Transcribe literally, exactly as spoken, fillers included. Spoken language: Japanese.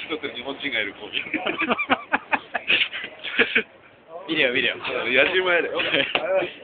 作ってる日本人がいるコンビ。 ビデオビデオ。 矢島やで。